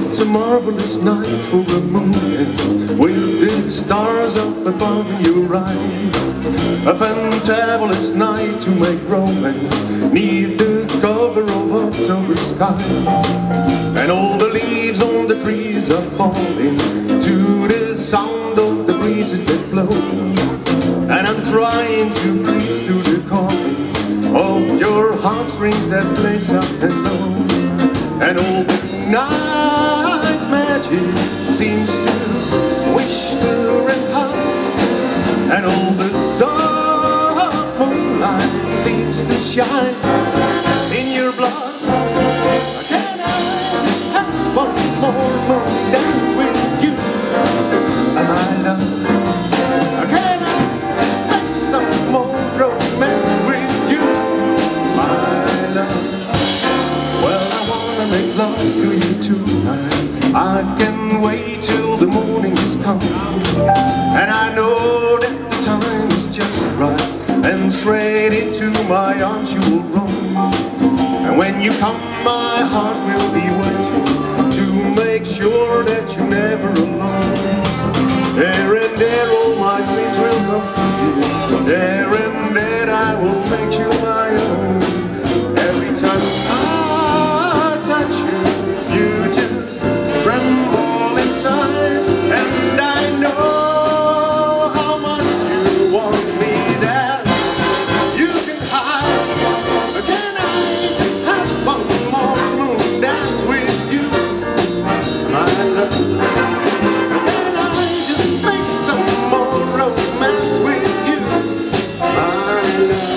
it's a marvelous night for a moon with the stars up above your eyes. A fantabulous night to make romance neath the cover of October skies. And all the leaves on the trees are falling to the sound of the breezes that blow. And I'm trying to breathe through the calling of your heartstrings that play soft and low. And all the night's magic seems to whisper and hush, and all the soft moonlight seems to shine in your blood. Can I just have one more moon dance with you, my love? Can I just have some more romance with you, my love? Well, I wanna make love to you tonight. I can wait till the morning has come, and I know that the time is just right, and straight into my arms you will run. And when you come, my heart will be waiting to make sure that you're never alone. There and there all my dreams will come true. There and there I will make you my own. Every time I touch you, you just tremble inside, and I know how much you want me that you can hide. Can I just have one more moon dance with you, my love? Can I just make some more romance with you, my love?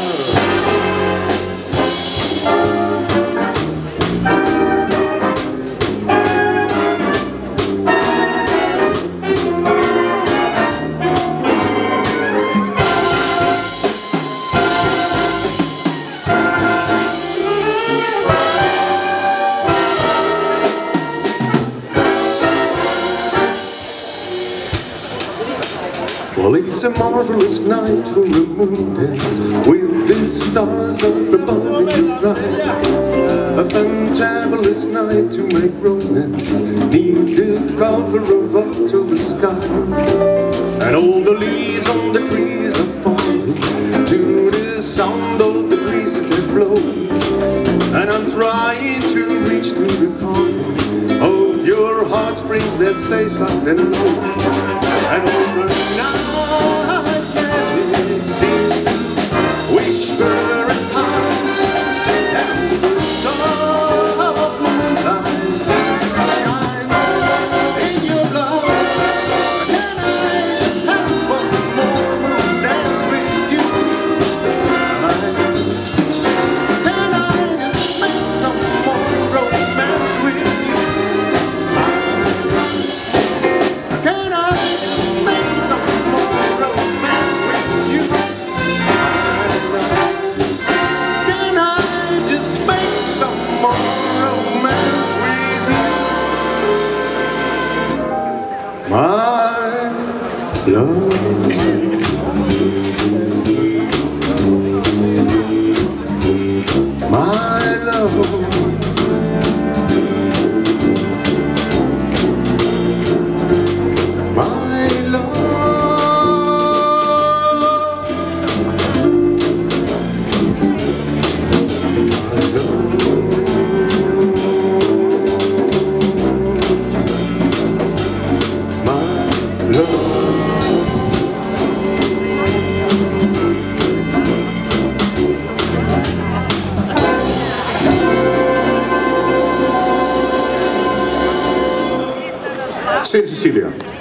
Well, it's a marvelous night for a moon dance with the stars up above in your eyes. A fantabulous night to make romance neath the cover of October skies. And all the leaves on the trees are falling to the sound of the breezes that blow. And I'm trying to reach through the calling of your heartstrings that say soft and low. And all the night's magic seems to whisper and hush, and the soft moonlight seems to shine in your blood. Can I just have one more moon dance with you? Can I just make some more romance with you? Can I just make some more romance with you? Can I just make some more romance with you, my love? My love. My love. St. Cecilia.